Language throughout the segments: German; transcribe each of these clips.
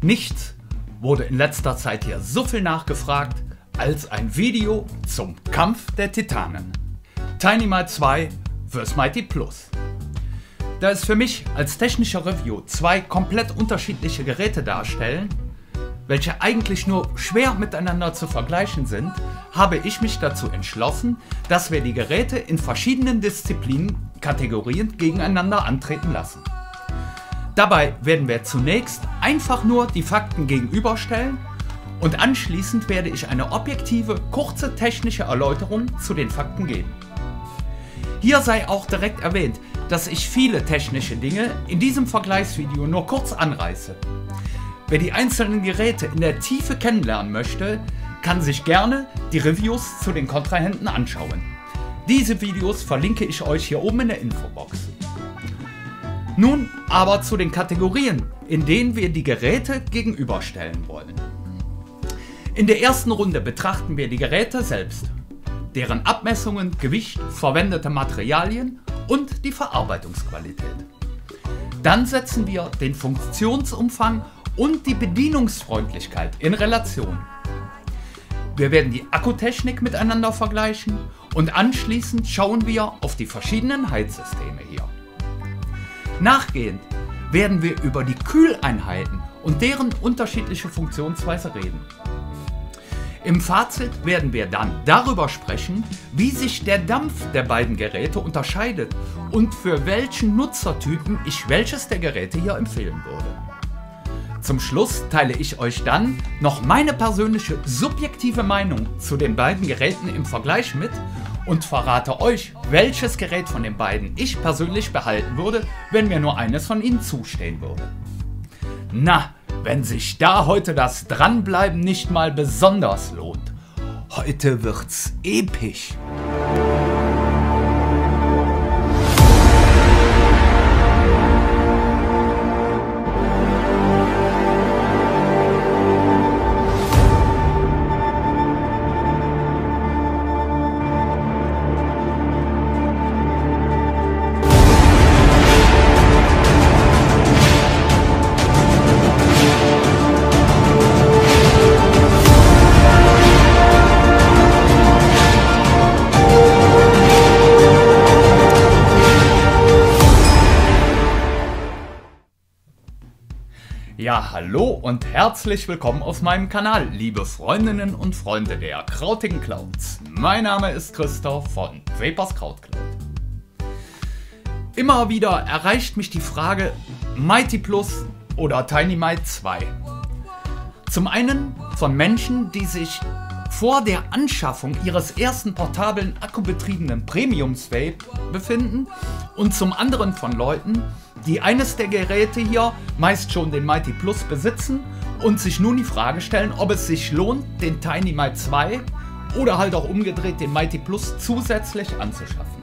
Nichts wurde in letzter Zeit hier so viel nachgefragt als ein Video zum Kampf der Titanen. TinyMite 2 vs Mighty Plus. Da es für mich als technischer Review zwei komplett unterschiedliche Geräte darstellen, welche eigentlich nur schwer miteinander zu vergleichen sind, habe ich mich dazu entschlossen, dass wir die Geräte in verschiedenen Disziplinenkategorien gegeneinander antreten lassen. Dabei werden wir zunächst einfach nur die Fakten gegenüberstellen und anschließend werde ich eine objektive, kurze technische Erläuterung zu den Fakten geben. Hier sei auch direkt erwähnt, dass ich viele technische Dinge in diesem Vergleichsvideo nur kurz anreiße. Wer die einzelnen Geräte in der Tiefe kennenlernen möchte, kann sich gerne die Reviews zu den Kontrahenten anschauen. Diese Videos verlinke ich euch hier oben in der Infobox. Nun aber zu den Kategorien, in denen wir die Geräte gegenüberstellen wollen. In der ersten Runde betrachten wir die Geräte selbst, deren Abmessungen, Gewicht, verwendete Materialien und die Verarbeitungsqualität. Dann setzen wir den Funktionsumfang und die Bedienungsfreundlichkeit in Relation. Wir werden die Akkutechnik miteinander vergleichen und anschließend schauen wir auf die verschiedenen Heizsysteme hier. Nachgehend werden wir über die Kühleinheiten und deren unterschiedliche Funktionsweise reden. Im Fazit werden wir dann darüber sprechen, wie sich der Dampf der beiden Geräte unterscheidet und für welchen Nutzertypen ich welches der Geräte hier empfehlen würde. Zum Schluss teile ich euch dann noch meine persönliche subjektive Meinung zu den beiden Geräten im Vergleich mit und verrate euch, welches Gerät von den beiden ich persönlich behalten würde, wenn mir nur eines von ihnen zustehen würde. Na, wenn sich da heute das Dranbleiben nicht mal besonders lohnt. Heute wird's episch. Ja, hallo und herzlich willkommen auf meinem Kanal, liebe Freundinnen und Freunde der krautigen Clouds. Mein Name ist Christoph von Vapors Kraut Cloud. Immer wieder erreicht mich die Frage Mighty Plus oder TinyMite 2. Zum einen von Menschen, die sich vor der Anschaffung ihres ersten portablen akkubetriebenen Premiums-Vape befinden und zum anderen von Leuten, die eines der Geräte hier, meist schon den Mighty Plus, besitzen und sich nun die Frage stellen, ob es sich lohnt, den TinyMite 2 oder halt auch umgedreht den Mighty Plus zusätzlich anzuschaffen.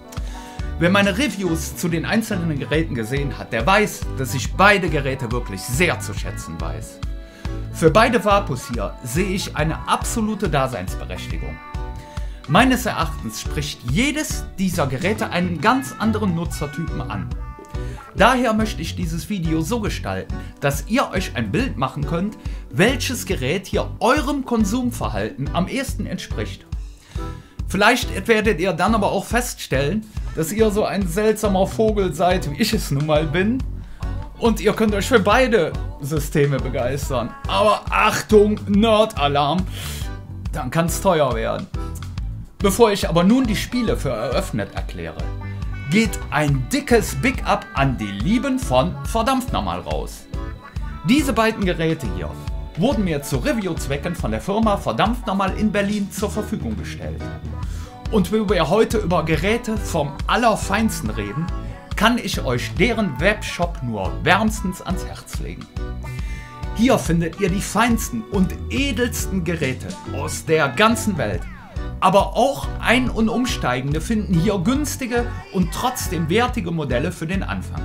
Wer meine Reviews zu den einzelnen Geräten gesehen hat, der weiß, dass ich beide Geräte wirklich sehr zu schätzen weiß. Für beide Vapus hier sehe ich eine absolute Daseinsberechtigung. Meines Erachtens spricht jedes dieser Geräte einen ganz anderen Nutzertypen an. Daher möchte ich dieses Video so gestalten, dass ihr euch ein Bild machen könnt, welches Gerät hier eurem Konsumverhalten am ehesten entspricht. Vielleicht werdet ihr dann aber auch feststellen, dass ihr so ein seltsamer Vogel seid, wie ich es nun mal bin. Und ihr könnt euch für beide Systeme begeistern. Aber Achtung, Nerd-Alarm, dann kann es teuer werden. Bevor ich aber nun die Spiele für eröffnet erkläre, geht ein dickes Big Up an die Lieben von Verdammt Nochmal raus. Diese beiden Geräte hier wurden mir zu Reviewzwecken von der Firma Verdammt Nochmal in Berlin zur Verfügung gestellt. Und wenn wir heute über Geräte vom Allerfeinsten reden, kann ich euch deren Webshop nur wärmstens ans Herz legen. Hier findet ihr die feinsten und edelsten Geräte aus der ganzen Welt. Aber auch Ein- und Umsteigende finden hier günstige und trotzdem wertige Modelle für den Anfang.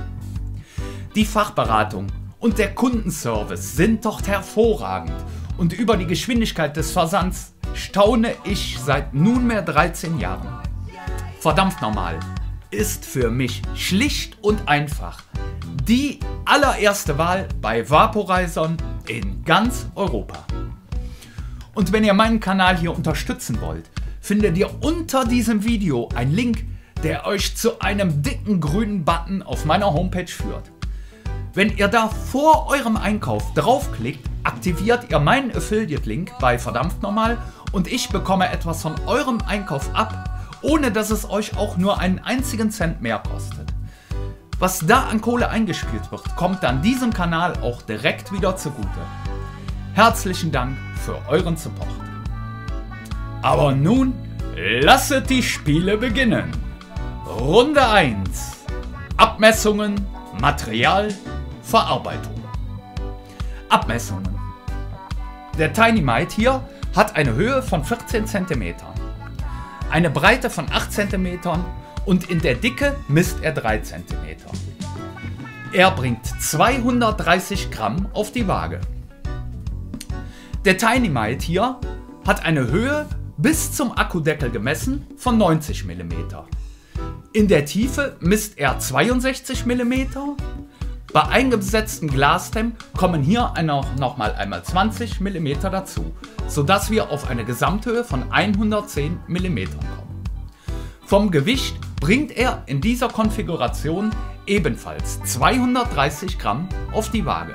Die Fachberatung und der Kundenservice sind dort hervorragend und über die Geschwindigkeit des Versands staune ich seit nunmehr 13 Jahren. Verdammt Nochmal ist für mich schlicht und einfach die allererste Wahl bei Vaporizern in ganz Europa. Und wenn ihr meinen Kanal hier unterstützen wollt, findet ihr unter diesem Video einen Link, der euch zu einem dicken grünen Button auf meiner Homepage führt. Wenn ihr da vor eurem Einkauf draufklickt, aktiviert ihr meinen Affiliate-Link bei Verdammt Normal und ich bekomme etwas von eurem Einkauf ab, ohne dass es euch auch nur einen einzigen Cent mehr kostet. Was da an Kohle eingespielt wird, kommt dann diesem Kanal auch direkt wieder zugute. Herzlichen Dank für euren Support. Aber nun lasset die Spiele beginnen. Runde 1. Abmessungen, Material, Verarbeitung. Abmessungen. Der Tynamite hier hat eine Höhe von 14 cm, eine Breite von 8 cm und in der Dicke misst er 3 cm. Er bringt 230 Gramm auf die Waage. Der Tynamite hier hat eine Höhe bis zum Akkudeckel gemessen von 90 mm. In der Tiefe misst er 62 mm. Bei eingesetztem Glastem kommen hier nochmal einmal 20 mm dazu, sodass wir auf eine Gesamthöhe von 110 mm kommen. Vom Gewicht bringt er in dieser Konfiguration ebenfalls 230 Gramm auf die Waage.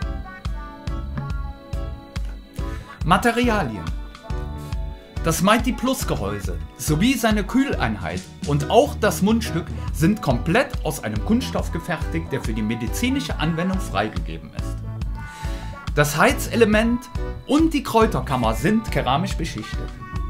Materialien. Das Mighty Plus Gehäuse sowie seine Kühleinheit und auch das Mundstück sind komplett aus einem Kunststoff gefertigt, der für die medizinische Anwendung freigegeben ist. Das Heizelement und die Kräuterkammer sind keramisch beschichtet.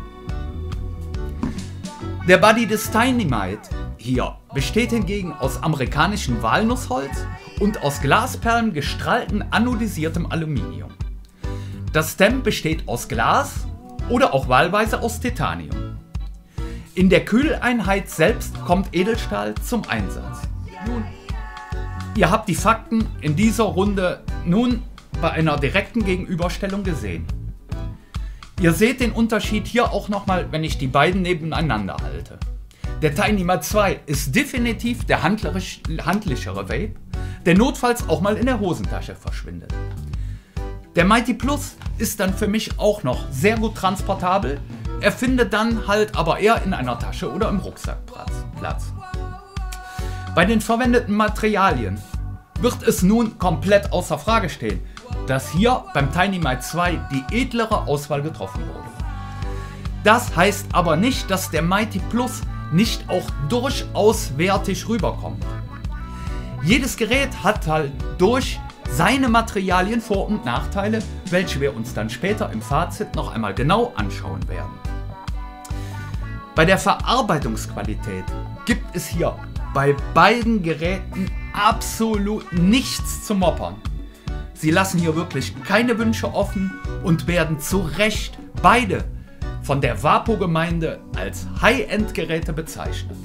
Der Body des Tynamite hier besteht hingegen aus amerikanischem Walnussholz und aus Glasperlen gestrahlten anodisiertem Aluminium. Das Stem besteht aus Glas oder auch wahlweise aus Titanium. In der Kühleinheit selbst kommt Edelstahl zum Einsatz. Nun, ihr habt die Fakten in dieser Runde nun bei einer direkten Gegenüberstellung gesehen. Ihr seht den Unterschied hier auch nochmal, wenn ich die beiden nebeneinander halte. Der Tynamite 2 ist definitiv der handlichere Vape, der notfalls auch mal in der Hosentasche verschwindet. Der Mighty Plus ist dann für mich auch noch sehr gut transportabel, er findet dann halt aber eher in einer Tasche oder im Rucksack Platz. Bei den verwendeten Materialien wird es nun komplett außer Frage stehen, dass hier beim Tynamite 2 die edlere Auswahl getroffen wurde. Das heißt aber nicht, dass der Mighty Plus nicht auch durchaus wertig rüberkommt. Jedes Gerät hat halt durch seine Materialien Vor- und Nachteile, welche wir uns dann später im Fazit noch einmal genau anschauen werden. Bei der Verarbeitungsqualität gibt es hier bei beiden Geräten absolut nichts zu moppern. Sie lassen hier wirklich keine Wünsche offen und werden zu Recht beide von der Vapo-Gemeinde als High-End-Geräte bezeichnet.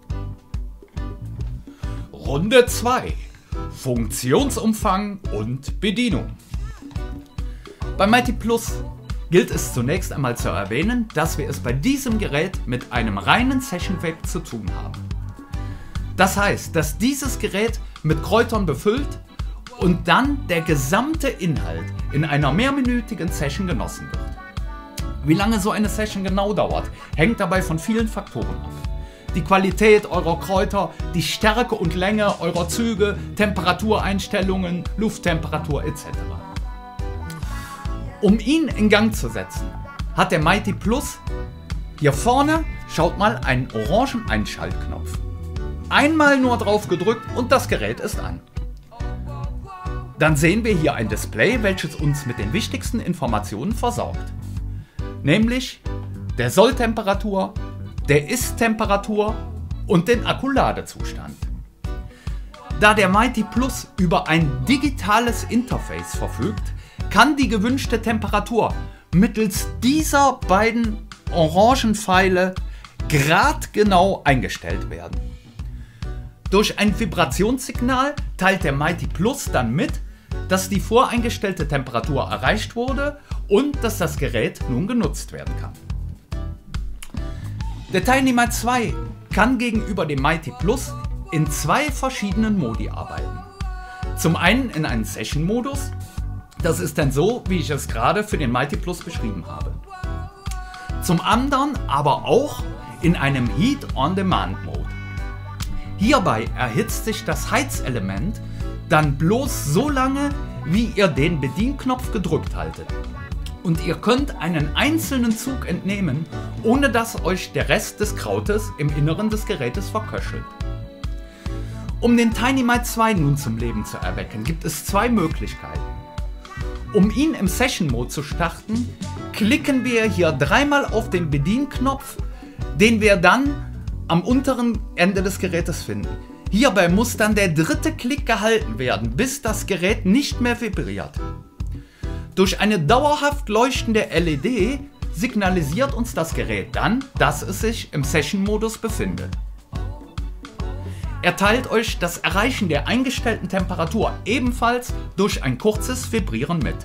Runde 2. Funktionsumfang und Bedienung. Beim Mighty Plus gilt es zunächst einmal zu erwähnen, dass wir es bei diesem Gerät mit einem reinen Session Vape zu tun haben. Das heißt, dass dieses Gerät mit Kräutern befüllt und dann der gesamte Inhalt in einer mehrminütigen Session genossen wird. Wie lange so eine Session genau dauert, hängt dabei von vielen Faktoren ab. Die Qualität eurer Kräuter, die Stärke und Länge eurer Züge, Temperatureinstellungen, Lufttemperatur etc. Um ihn in Gang zu setzen, hat der Mighty Plus hier vorne, schaut mal, einen orangen Einschaltknopf. Einmal nur drauf gedrückt und das Gerät ist an. Dann sehen wir hier ein Display, welches uns mit den wichtigsten Informationen versorgt. Nämlich der Solltemperatur, der Ist-Temperatur und den Akkuladezustand. Da der Mighty Plus über ein digitales Interface verfügt, kann die gewünschte Temperatur mittels dieser beiden orangen Pfeile gradgenau eingestellt werden. Durch ein Vibrationssignal teilt der Mighty Plus dann mit, dass die voreingestellte Temperatur erreicht wurde und dass das Gerät nun genutzt werden kann. Der Tynamite 2 kann gegenüber dem Mighty Plus in zwei verschiedenen Modi arbeiten. Zum einen in einem Session-Modus, Das ist dann so, wie ich es gerade für den Mighty Plus beschrieben habe. Zum anderen aber auch in einem Heat-on-Demand-Mode. Hierbei erhitzt sich das Heizelement dann bloß so lange, wie ihr den Bedienknopf gedrückt haltet. Und ihr könnt einen einzelnen Zug entnehmen, ohne dass euch der Rest des Krautes im Inneren des Gerätes verköchelt. Um den Tiny Might 2 nun zum Leben zu erwecken, gibt es zwei Möglichkeiten. Um ihn im Session Mode zu starten, klicken wir hier dreimal auf den Bedienknopf, den wir dann am unteren Ende des Gerätes finden. Hierbei muss dann der dritte Klick gehalten werden, bis das Gerät nicht mehr vibriert. Durch eine dauerhaft leuchtende LED signalisiert uns das Gerät dann, dass es sich im Session-Modus befindet. Er teilt euch das Erreichen der eingestellten Temperatur ebenfalls durch ein kurzes Vibrieren mit.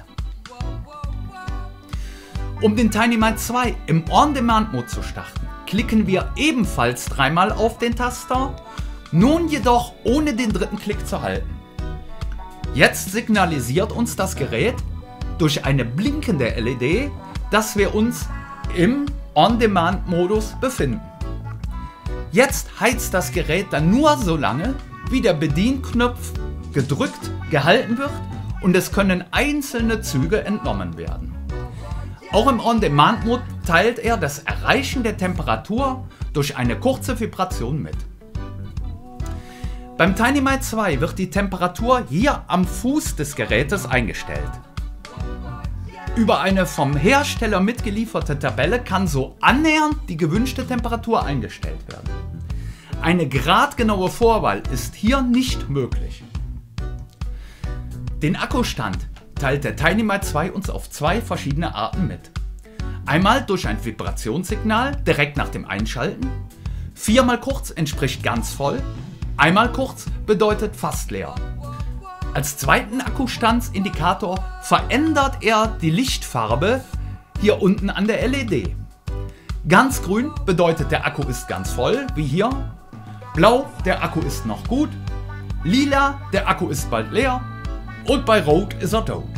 Um den Tiny Might 2 im On-Demand-Mode zu starten, klicken wir ebenfalls dreimal auf den Taster, nun jedoch ohne den dritten Klick zu halten. Jetzt signalisiert uns das Gerät durch eine blinkende LED, dass wir uns im On-Demand-Modus befinden. Jetzt heizt das Gerät dann nur so lange, wie der Bedienknopf gedrückt gehalten wird und es können einzelne Züge entnommen werden. Auch im On-Demand-Mode teilt er das Erreichen der Temperatur durch eine kurze Vibration mit. Beim Tiny Might 2 wird die Temperatur hier am Fuß des Gerätes eingestellt. Über eine vom Hersteller mitgelieferte Tabelle kann so annähernd die gewünschte Temperatur eingestellt werden. Eine gradgenaue Vorwahl ist hier nicht möglich. Den Akkustand teilt der Tiny Might 2 uns auf zwei verschiedene Arten mit. Einmal durch ein Vibrationssignal direkt nach dem Einschalten, viermal kurz entspricht ganz voll, einmal kurz bedeutet fast leer. Als zweiten Akkustandindikator verändert er die Lichtfarbe hier unten an der LED. Ganz grün bedeutet der Akku ist ganz voll, wie hier. Blau, der Akku ist noch gut. Lila, der Akku ist bald leer. Und bei Rot ist er tot.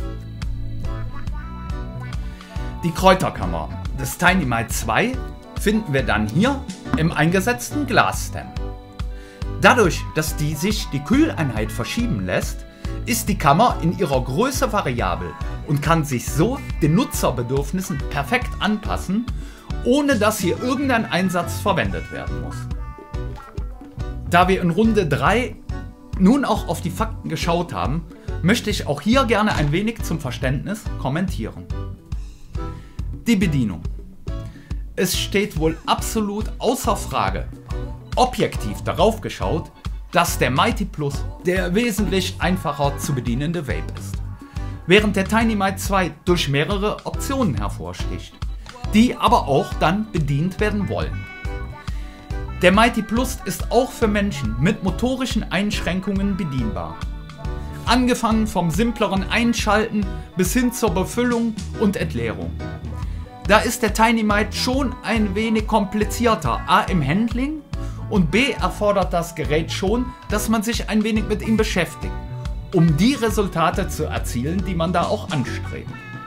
Die Kräuterkammer des Tiny Might 2 finden wir dann hier im eingesetzten Glasstem. Dadurch, dass sich die Kühleinheit verschieben lässt, ist die Kammer in ihrer Größe variabel und kann sich so den Nutzerbedürfnissen perfekt anpassen, ohne dass hier irgendein Einsatz verwendet werden muss. Da wir in Runde 3 nun auch auf die Fakten geschaut haben, möchte ich auch hier gerne ein wenig zum Verständnis kommentieren. Die Bedienung. Es steht wohl absolut außer Frage, objektiv darauf geschaut, dass der Mighty Plus der wesentlich einfacher zu bedienende Vape ist, während der Tiny Might 2 durch mehrere Optionen hervorsticht, die aber auch dann bedient werden wollen. Der Mighty Plus ist auch für Menschen mit motorischen Einschränkungen bedienbar. Angefangen vom simpleren Einschalten bis hin zur Befüllung und Entleerung. Da ist der Tiny Might schon ein wenig komplizierter, a im Handling und b erfordert das Gerät schon, dass man sich ein wenig mit ihm beschäftigt, um die Resultate zu erzielen, die man da auch anstrebt.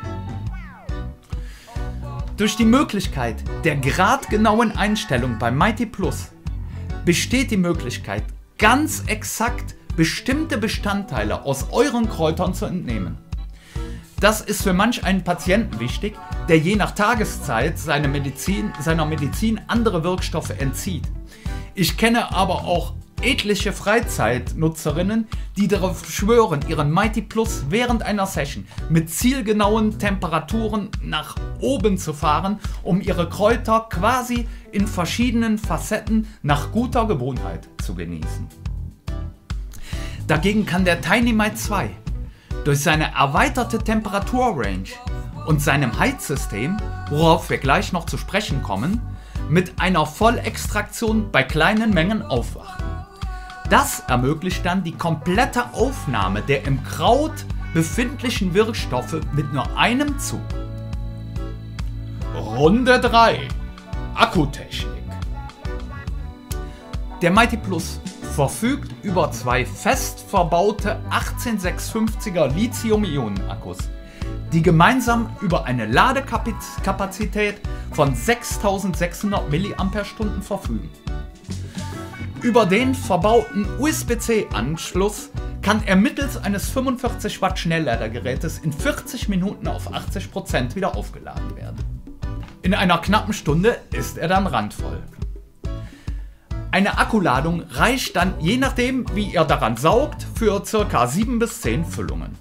Durch die Möglichkeit der gradgenauen Einstellung beim Mighty Plus besteht die Möglichkeit, ganz exakt bestimmte Bestandteile aus euren Kräutern zu entnehmen. Das ist für manch einen Patienten wichtig, der je nach Tageszeit seiner Medizin andere Wirkstoffe entzieht. Ich kenne aber auch etliche Freizeitnutzerinnen, die darauf schwören, ihren Mighty Plus während einer Session mit zielgenauen Temperaturen nach oben zu fahren, um ihre Kräuter quasi in verschiedenen Facetten nach guter Gewohnheit zu genießen. Dagegen kann der Tiny Might 2 durch seine erweiterte Temperaturrange und seinem Heizsystem, worauf wir gleich noch zu sprechen kommen, mit einer Vollextraktion bei kleinen Mengen aufwachen. Das ermöglicht dann die komplette Aufnahme der im Kraut befindlichen Wirkstoffe mit nur einem Zug. Runde 3. Akkutechnik. Der Mighty Plus verfügt über zwei fest verbaute 18650er Lithium-Ionen-Akkus, die gemeinsam über eine Ladekapazität von 6600 mAh verfügen. Über den verbauten USB-C-Anschluss kann er mittels eines 45 Watt Schnellladergerätes in 40 Minuten auf 80% wieder aufgeladen werden. In einer knappen Stunde ist er dann randvoll. Eine Akkuladung reicht dann, je nachdem wie ihr daran saugt, für ca. 7 bis 10 Füllungen.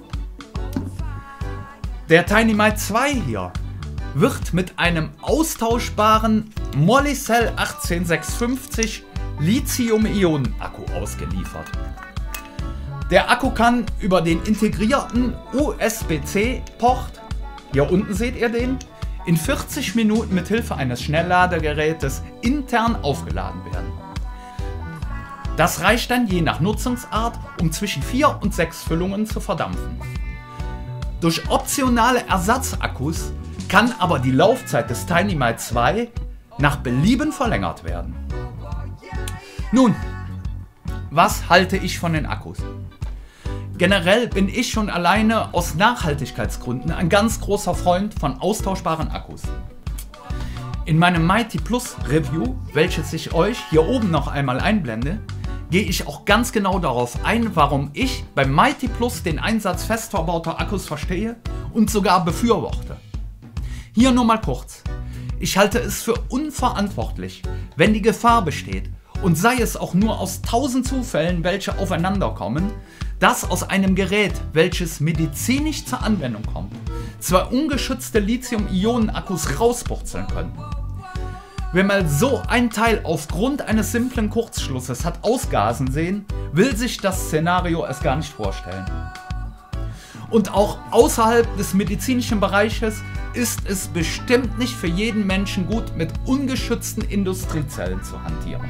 Der Tinymite 2 hier wird mit einem austauschbaren Molicel 18650 Lithium-Ionen-Akku ausgeliefert. Der Akku kann über den integrierten USB-C-Port, hier unten seht ihr den, in 40 Minuten mit Hilfe eines Schnellladegerätes intern aufgeladen werden. Das reicht dann je nach Nutzungsart, um zwischen 4 und 6 Füllungen zu verdampfen. Durch optionale Ersatzakkus kann aber die Laufzeit des Tinymite 2 nach Belieben verlängert werden. Nun, was halte ich von den Akkus? Generell bin ich schon alleine aus Nachhaltigkeitsgründen ein ganz großer Freund von austauschbaren Akkus. In meinem Mighty Plus Review, welches ich euch hier oben noch einmal einblende, gehe ich auch ganz genau darauf ein, warum ich beim Mighty Plus den Einsatz fest verbauter Akkus verstehe und sogar befürworte. Hier nur mal kurz. Ich halte es für unverantwortlich, wenn die Gefahr besteht, und sei es auch nur aus 1000 Zufällen, welche aufeinander kommen, dass aus einem Gerät, welches medizinisch zur Anwendung kommt, zwei ungeschützte Lithium-Ionen-Akkus rauspurzeln könnten. Wer mal so ein Teil aufgrund eines simplen Kurzschlusses hat ausgasen sehen, will sich das Szenario erst gar nicht vorstellen. Und auch außerhalb des medizinischen Bereiches ist es bestimmt nicht für jeden Menschen gut, mit ungeschützten Industriezellen zu hantieren.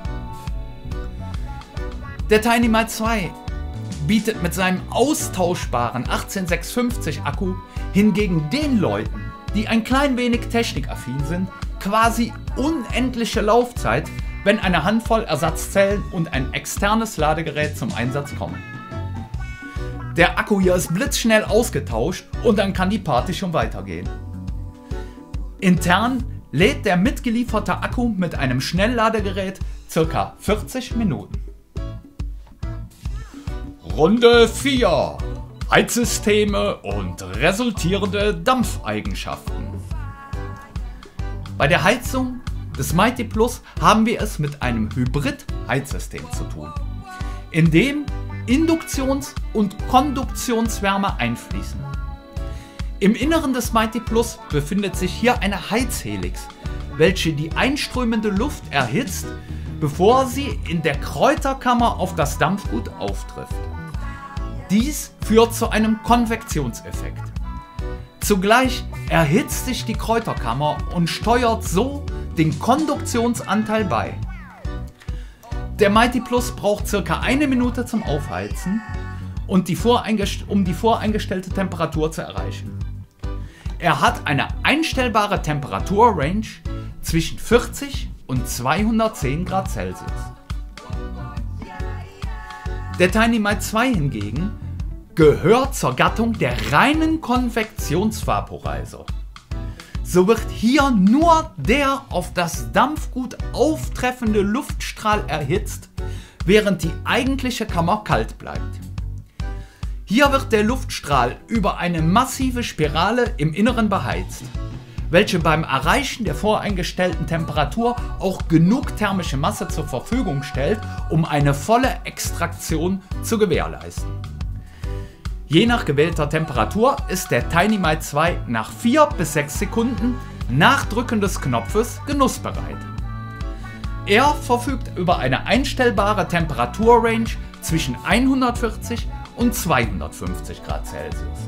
Der Tinymite 2 bietet mit seinem austauschbaren 18650 Akku hingegen den Leuten, die ein klein wenig technikaffin sind, quasi unendliche Laufzeit, wenn eine Handvoll Ersatzzellen und ein externes Ladegerät zum Einsatz kommen. Der Akku hier ist blitzschnell ausgetauscht und dann kann die Party schon weitergehen. Intern lädt der mitgelieferte Akku mit einem Schnellladegerät ca. 40 Minuten. Runde 4. Heizsysteme und resultierende Dampfeigenschaften. Bei der Heizung des Mighty Plus haben wir es mit einem Hybrid-Heizsystem zu tun, in dem Induktions- und Konduktionswärme einfließen. Im Inneren des Mighty Plus befindet sich hier eine Heizhelix, welche die einströmende Luft erhitzt, bevor sie in der Kräuterkammer auf das Dampfgut auftrifft. Dies führt zu einem Konvektionseffekt. Zugleich erhitzt sich die Kräuterkammer und steuert so den Konduktionsanteil bei. Der Mighty Plus braucht ca. 1 Minute zum Aufheizen und um die voreingestellte Temperatur zu erreichen. Er hat eine einstellbare Temperaturrange zwischen 40 und 210 Grad Celsius. Der Tinymite 2 hingegen gehört zur Gattung der reinen Konvektionsvaporizer. So wird hier nur der auf das Dampfgut auftreffende Luftstrahl erhitzt, während die eigentliche Kammer kalt bleibt. Hier wird der Luftstrahl über eine massive Spirale im Inneren beheizt, welche beim Erreichen der voreingestellten Temperatur auch genug thermische Masse zur Verfügung stellt, um eine volle Extraktion zu gewährleisten. Je nach gewählter Temperatur ist der Tinymite 2 nach 4 bis 6 Sekunden nach Drücken des Knopfes genussbereit. Er verfügt über eine einstellbare Temperaturrange zwischen 140 und 250 Grad Celsius.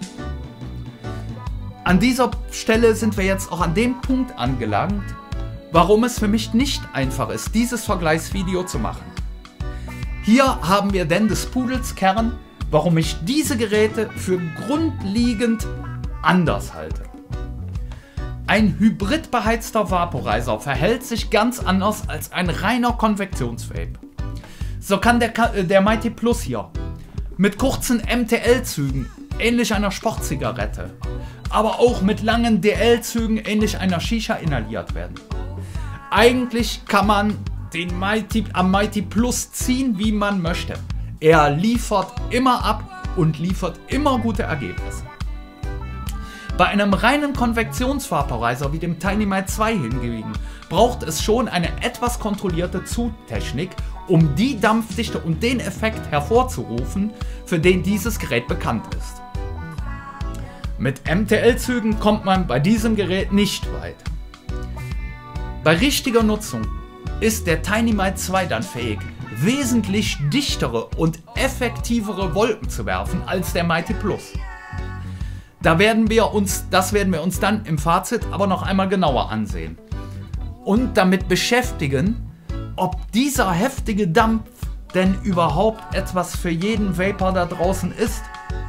An dieser Stelle sind wir jetzt auch an dem Punkt angelangt, warum es für mich nicht einfach ist, dieses Vergleichsvideo zu machen. Hier haben wir denn des Pudels Kern, warum ich diese Geräte für grundlegend anders halte. Ein hybrid beheizter Vaporizer verhält sich ganz anders als ein reiner Konvektionsvape. So kann der Mighty Plus hier mit kurzen MTL-Zügen ähnlich einer Sportzigarette, aber auch mit langen DL-Zügen ähnlich einer Shisha inhaliert werden. Eigentlich kann man den am Mighty Plus ziehen, wie man möchte. Er liefert immer ab und liefert immer gute Ergebnisse. Bei einem reinen Konvektionsvaporizer wie dem Tiny Might 2 hingegen braucht es schon eine etwas kontrollierte Zugtechnik, um die Dampfdichte und den Effekt hervorzurufen, für den dieses Gerät bekannt ist. Mit MTL-Zügen kommt man bei diesem Gerät nicht weit. Bei richtiger Nutzung ist der Tiny Might 2 dann fähig, wesentlich dichtere und effektivere Wolken zu werfen als der Mighty Plus. Das werden wir uns dann im Fazit aber noch einmal genauer ansehen und damit beschäftigen, ob dieser heftige Dampf denn überhaupt etwas für jeden Vapor da draußen ist.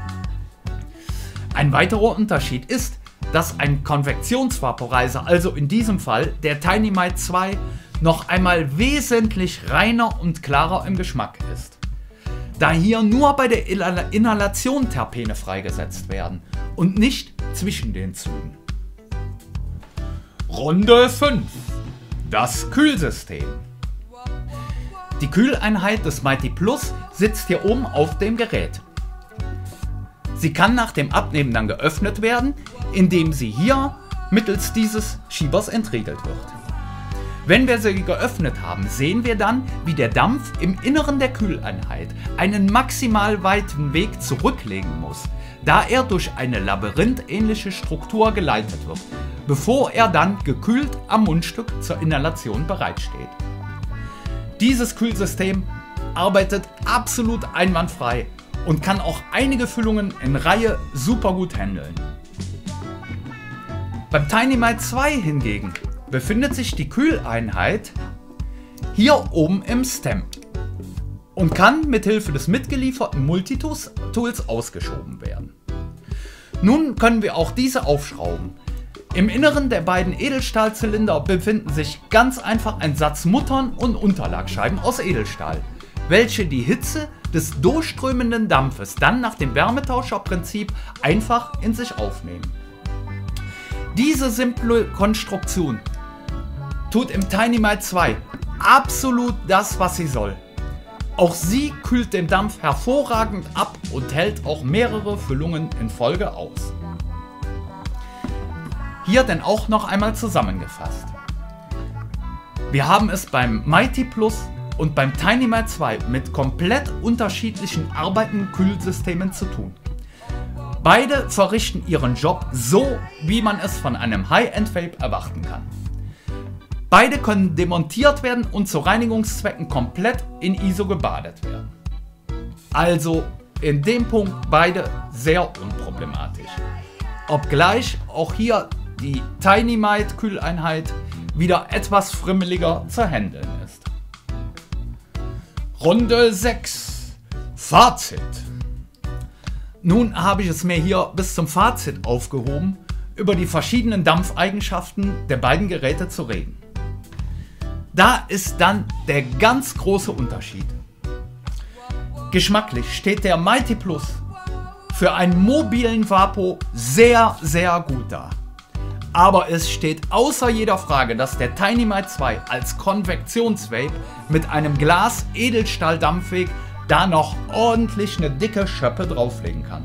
Ein weiterer Unterschied ist, dass ein Konvektionsvaporizer, also in diesem Fall der Tiny Might 2, noch einmal wesentlich reiner und klarer im Geschmack ist, da hier nur bei der Inhalation Terpene freigesetzt werden und nicht zwischen den Zügen. Runde 5. Das Kühlsystem. Die Kühleinheit des Mighty Plus sitzt hier oben auf dem Gerät. Sie kann nach dem Abnehmen dann geöffnet werden, indem sie hier mittels dieses Schiebers entriegelt wird. Wenn wir sie geöffnet haben, sehen wir dann, wie der Dampf im Inneren der Kühleinheit einen maximal weiten Weg zurücklegen muss, da er durch eine labyrinthähnliche Struktur geleitet wird, bevor er dann gekühlt am Mundstück zur Inhalation bereitsteht. Dieses Kühlsystem arbeitet absolut einwandfrei und kann auch einige Füllungen in Reihe super gut handeln. Beim Tiny Might 2 hingegen befindet sich die Kühleinheit hier oben im Stem und kann mithilfe des mitgelieferten Multitools ausgeschoben werden. Nun können wir auch diese aufschrauben. Im Inneren der beiden Edelstahlzylinder befinden sich ganz einfach ein Satz Muttern und Unterlagscheiben aus Edelstahl, welche die Hitze des durchströmenden Dampfes dann nach dem Wärmetauscherprinzip einfach in sich aufnehmen. Diese simple Konstruktion tut im Tiny Might 2 absolut das, was sie soll. Auch sie kühlt den Dampf hervorragend ab und hält auch mehrere Füllungen in Folge aus. Hier denn auch noch einmal zusammengefasst. Wir haben es beim Mighty Plus und beim Tiny Might 2 mit komplett unterschiedlichen arbeitenden Kühlsystemen zu tun. Beide verrichten ihren Job so, wie man es von einem High-End-Vape erwarten kann. Beide können demontiert werden und zu Reinigungszwecken komplett in ISO gebadet werden. Also in dem Punkt beide sehr unproblematisch. Obgleich auch hier die Tiny Might Kühleinheit wieder etwas friemeliger zu handeln ist. Runde 6. Fazit. Nun habe ich es mir hier bis zum Fazit aufgehoben, über die verschiedenen Dampfeigenschaften der beiden Geräte zu reden. Da ist dann der ganz große Unterschied. Geschmacklich steht der Mighty Plus für einen mobilen Vapo sehr, sehr gut da. Aber es steht außer jeder Frage, dass der Tiny Might 2 als Konvektionsvape mit einem Glas-Edelstahl-Dampfweg da noch ordentlich eine dicke Schöppe drauflegen kann.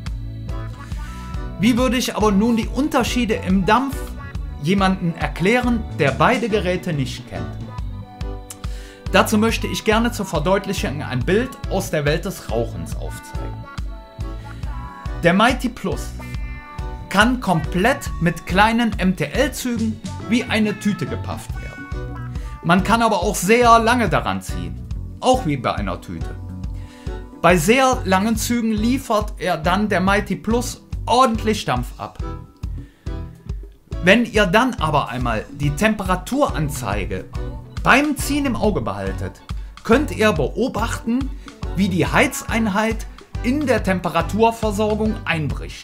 Wie würde ich aber nun die Unterschiede im Dampf jemanden erklären, der beide Geräte nicht kennt? Dazu möchte ich gerne zur Verdeutlichung ein Bild aus der Welt des Rauchens aufzeigen. Der Mighty Plus kann komplett mit kleinen MTL-Zügen wie eine Tüte gepafft werden. Man kann aber auch sehr lange daran ziehen, auch wie bei einer Tüte. Bei sehr langen Zügen liefert er dann der Mighty Plus ordentlich Dampf ab. Wenn ihr dann aber einmal die Temperaturanzeige beim Ziehen im Auge behaltet, könnt ihr beobachten, wie die Heizeinheit in der Temperaturversorgung einbricht.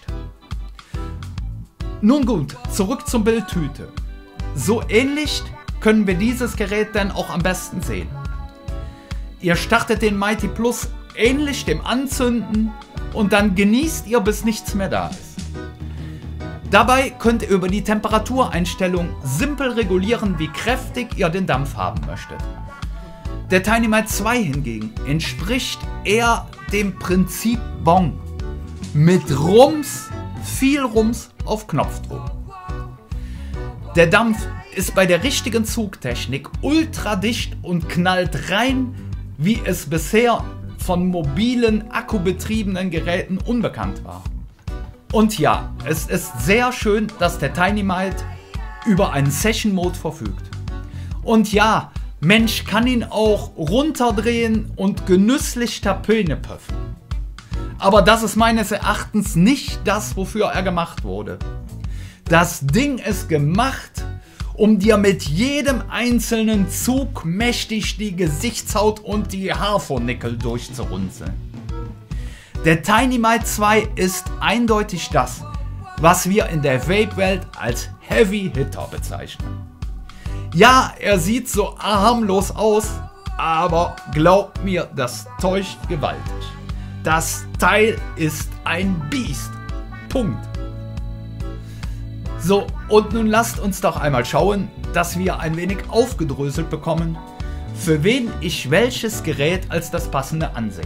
Nun gut, zurück zum Bild Tüte. So ähnlich können wir dieses Gerät dann auch am besten sehen. Ihr startet den Mighty Plus ähnlich dem Anzünden und dann genießt ihr, bis nichts mehr da ist. Dabei könnt ihr über die Temperatureinstellung simpel regulieren, wie kräftig ihr den Dampf haben möchtet. Der Tiny Might 2 hingegen entspricht eher dem Prinzip Bong. Mit Rums, viel Rums auf Knopfdruck. Der Dampf ist bei der richtigen Zugtechnik ultra dicht und knallt rein, wie es bisher von mobilen, akkubetriebenen Geräten unbekannt war. Und ja, es ist sehr schön, dass der Tiny Might über einen Session Mode verfügt. Und ja, Mensch kann ihn auch runterdrehen und genüsslich Tapöne puffen. Aber das ist meines Erachtens nicht das, wofür er gemacht wurde. Das Ding ist gemacht, um dir mit jedem einzelnen Zug mächtig die Gesichtshaut und die Haarfornickel durchzurunzeln. Der Tiny Might 2 ist eindeutig das, was wir in der Vape-Welt als Heavy Hitter bezeichnen. Ja, er sieht so harmlos aus, aber glaubt mir, das täuscht gewaltig. Das Teil ist ein Biest. Punkt. So, und nun lasst uns doch einmal schauen, dass wir ein wenig aufgedröselt bekommen, für wen ich welches Gerät als das passende ansehe.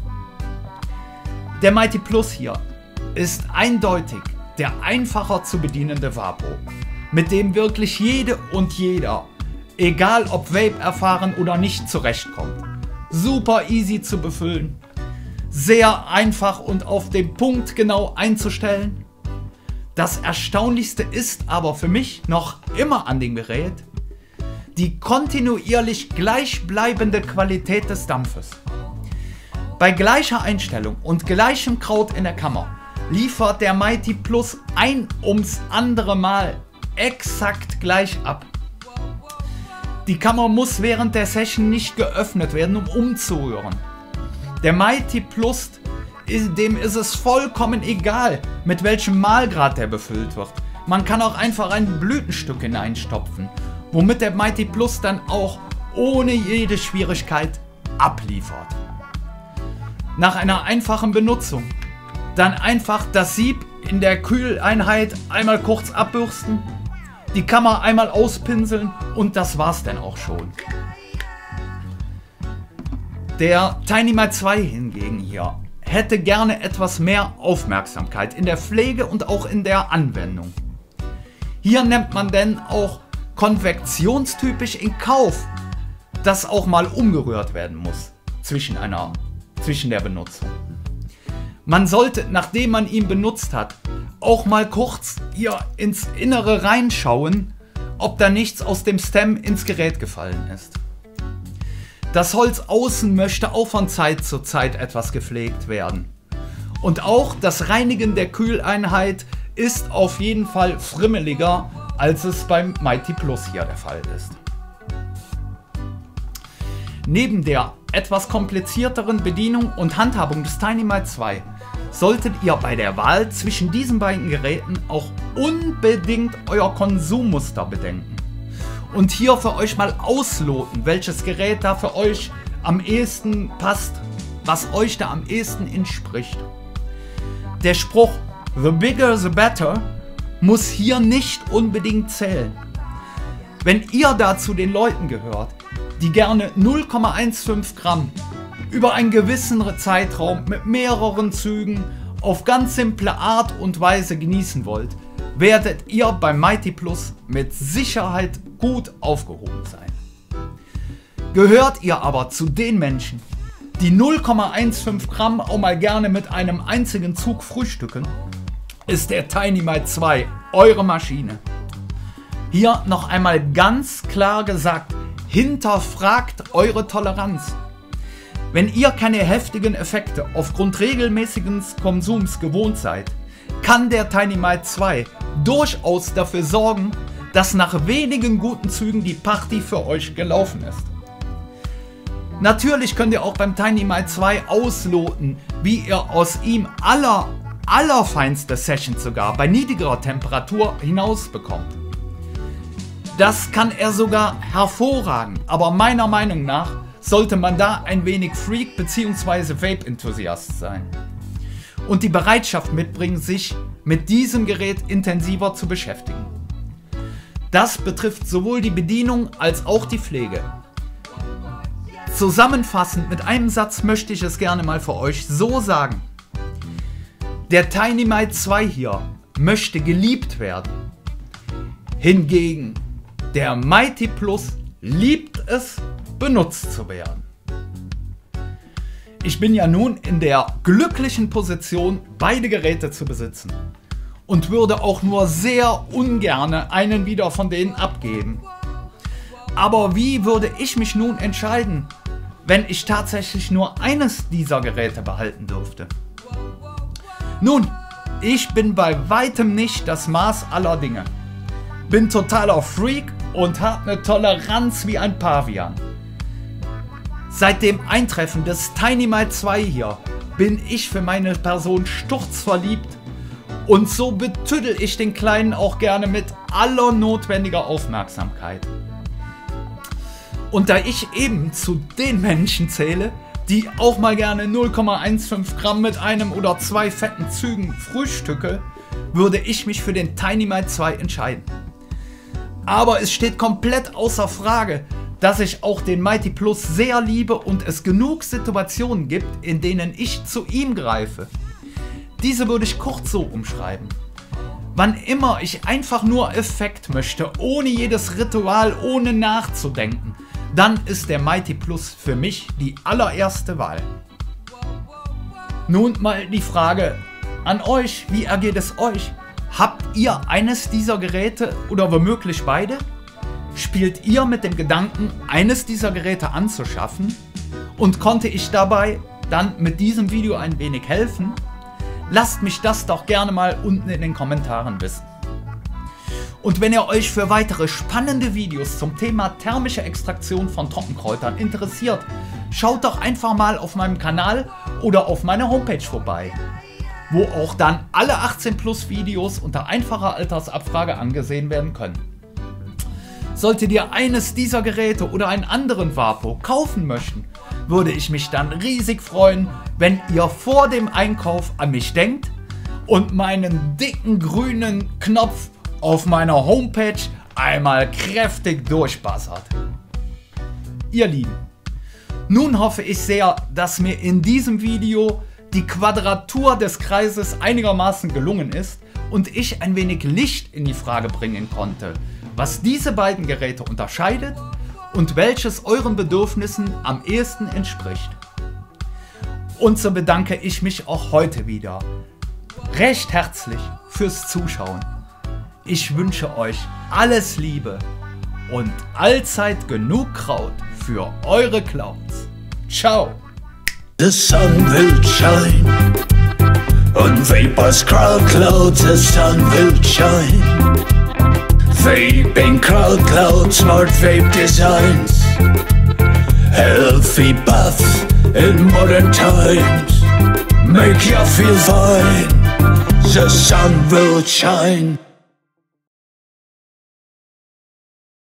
Der Mighty Plus hier ist eindeutig der einfacher zu bedienende Vapo, mit dem wirklich jede und jeder, egal ob Vape erfahren oder nicht, zurechtkommt. Super easy zu befüllen, sehr einfach und auf den Punkt genau einzustellen. Das Erstaunlichste ist aber für mich noch immer an dem Gerät die kontinuierlich gleichbleibende Qualität des Dampfes. Bei gleicher Einstellung und gleichem Kraut in der Kammer liefert der Mighty Plus ein ums andere Mal exakt gleich ab. Die Kammer muss während der Session nicht geöffnet werden, um umzurühren. Der Mighty Plus, dem ist es vollkommen egal, mit welchem Mahlgrad der befüllt wird. Man kann auch einfach ein Blütenstück hineinstopfen, womit der Mighty Plus dann auch ohne jede Schwierigkeit abliefert. Nach einer einfachen Benutzung dann einfach das Sieb in der Kühleinheit einmal kurz abbürsten, die Kammer einmal auspinseln und das war's dann auch schon. Der Tiny Might 2 hingegen hier hätte gerne etwas mehr Aufmerksamkeit in der Pflege und auch in der Anwendung. Hier nimmt man denn auch konvektionstypisch in Kauf, dass auch mal umgerührt werden muss zwischen der Benutzung. Man sollte, nachdem man ihn benutzt hat, auch mal kurz hier ins Innere reinschauen, ob da nichts aus dem Stem ins Gerät gefallen ist. Das Holz außen möchte auch von Zeit zu Zeit etwas gepflegt werden. Und auch das Reinigen der Kühleinheit ist auf jeden Fall friemeliger, als es beim Mighty Plus hier der Fall ist. Neben der etwas komplizierteren Bedienung und Handhabung des Tiny Might 2 solltet ihr bei der Wahl zwischen diesen beiden Geräten auch unbedingt euer Konsummuster bedenken. Und hier für euch mal ausloten, welches Gerät da für euch am ehesten passt, was euch da am ehesten entspricht. Der Spruch "The bigger the better" muss hier nicht unbedingt zählen. Wenn ihr da zu den Leuten gehört, die gerne 0,15 Gramm über einen gewissen Zeitraum mit mehreren Zügen auf ganz simple Art und Weise genießen wollt, werdet ihr beim Mighty Plus mit Sicherheit gut aufgehoben sein. Gehört ihr aber zu den Menschen, die 0,15 Gramm auch mal gerne mit einem einzigen Zug frühstücken, ist der Tiny Might 2 eure Maschine. Hier noch einmal ganz klar gesagt, hinterfragt eure Toleranz. Wenn ihr keine heftigen Effekte aufgrund regelmäßigen Konsums gewohnt seid, kann der Tiny Might 2 durchaus dafür sorgen, dass nach wenigen guten Zügen die Party für euch gelaufen ist. Natürlich könnt ihr auch beim Tiny Might 2 ausloten, wie ihr aus ihm allerfeinste Sessions sogar bei niedrigerer Temperatur hinaus bekommt. Das kann er sogar hervorragend, aber meiner Meinung nach sollte man da ein wenig Freak bzw. Vape-Enthusiast sein. und die Bereitschaft mitbringen, sich mit diesem Gerät intensiver zu beschäftigen. Das betrifft sowohl die Bedienung als auch die Pflege. Zusammenfassend mit einem Satz möchte ich es gerne mal für euch so sagen. Der Tiny Might 2 hier möchte geliebt werden. Hingegen der Mighty Plus liebt es, benutzt zu werden. Ich bin ja nun in der glücklichen Position, beide Geräte zu besitzen und würde auch nur sehr ungern einen wieder von denen abgeben. Aber wie würde ich mich nun entscheiden, wenn ich tatsächlich nur eines dieser Geräte behalten dürfte? Nun, ich bin bei weitem nicht das Maß aller Dinge. Bin totaler Freak und habe eine Toleranz wie ein Pavian. Seit dem Eintreffen des Tiny Might 2 hier bin ich für meine Person sturzverliebt und so betüdel ich den Kleinen auch gerne mit aller notwendiger Aufmerksamkeit. Und da ich eben zu den Menschen zähle, die auch mal gerne 0,15 Gramm mit einem oder zwei fetten Zügen frühstücke, würde ich mich für den Tiny Might 2 entscheiden. Aber es steht komplett außer Frage, dass ich auch den Mighty Plus sehr liebe und es genug Situationen gibt, in denen ich zu ihm greife. Diese würde ich kurz so umschreiben. Wann immer ich einfach nur Effekt möchte, ohne jedes Ritual, ohne nachzudenken, dann ist der Mighty Plus für mich die allererste Wahl. Nun mal die Frage an euch, wie ergeht es euch? Habt ihr eines dieser Geräte oder womöglich beide? Spielt ihr mit dem Gedanken, eines dieser Geräte anzuschaffen? Und konnte ich dabei dann mit diesem Video ein wenig helfen? Lasst mich das doch gerne mal unten in den Kommentaren wissen. Und wenn ihr euch für weitere spannende Videos zum Thema thermische Extraktion von Trockenkräutern interessiert, schaut doch einfach mal auf meinem Kanal oder auf meiner Homepage vorbei, wo auch dann alle 18+ Videos unter einfacher Altersabfrage angesehen werden können. Solltet ihr eines dieser Geräte oder einen anderen Vapo kaufen möchten, würde ich mich dann riesig freuen, wenn ihr vor dem Einkauf an mich denkt und meinen dicken grünen Knopf auf meiner Homepage einmal kräftig durchbassert. Ihr Lieben, nun hoffe ich sehr, dass mir in diesem Video die Quadratur des Kreises einigermaßen gelungen ist und ich ein wenig Licht in die Frage bringen konnte, was diese beiden Geräte unterscheidet und welches euren Bedürfnissen am ehesten entspricht. Und so bedanke ich mich auch heute wieder recht herzlich fürs Zuschauen. Ich wünsche euch alles Liebe und allzeit genug Kraut für eure Clouds. Ciao! The sun will shine on vapors, crowd clouds. The sun will shine. Vaping crowd clouds, smart vape designs, healthy bath in modern times. Make you feel fine. The sun will shine.